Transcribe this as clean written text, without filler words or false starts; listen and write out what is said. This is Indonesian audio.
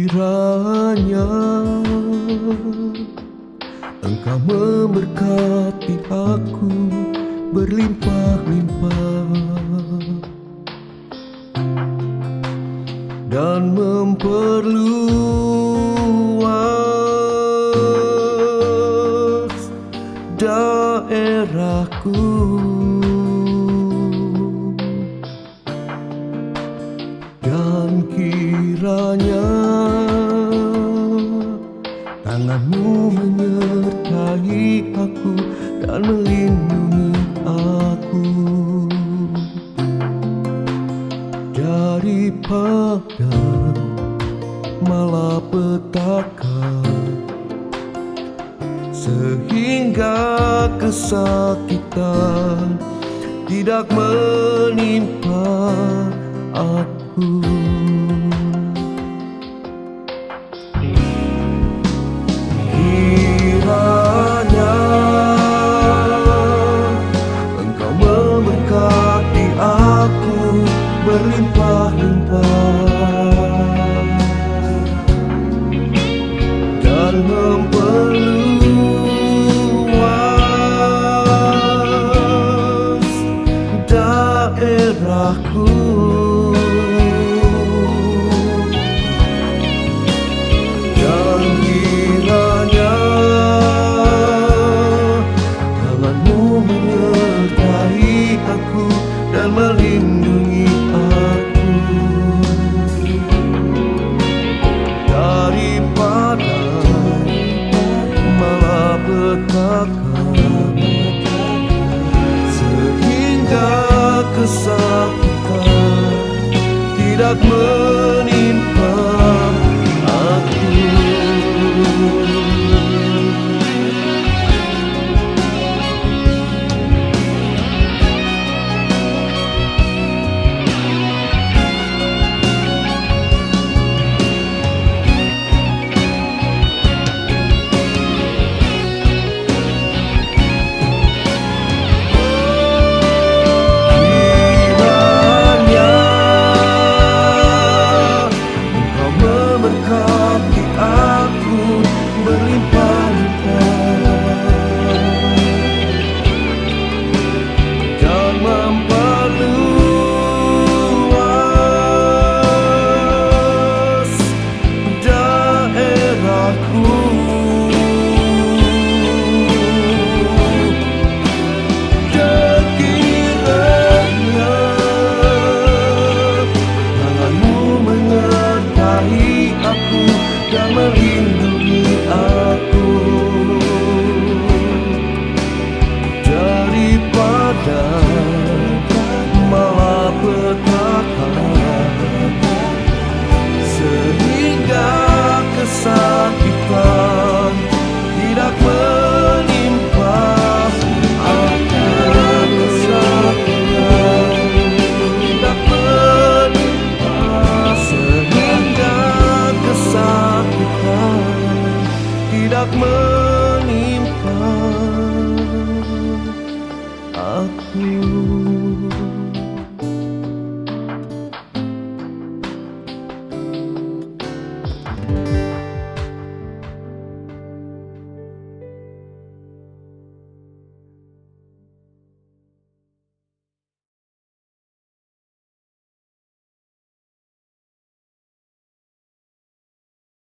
Kiranya Engkau memberkati aku berlimpah-limpah dan memperluas daerahku, dan kiranya tanganmu menyertai aku dan melindungi aku daripada malapetaka, sehingga kesakitan tidak menimpa aku. Kiranya Engkau memberkati aku berlimpah-limpah dan memperluas daerahku, dan kiranya tanganmu menyertai aku dan melindungi aku daripada malapetaka, sehingga kesakitan tidak menimpa aku. Berkati aku berlimpah-limpah dan memperluas daerahku, dan kiranya tanganmu menyertai aku dan melindungi aku daripada malapetaka, sehingga kesakitan tidak menimpa aku, kesakitan tidak menimpa, sehingga kesakitan tidak menimpa aku.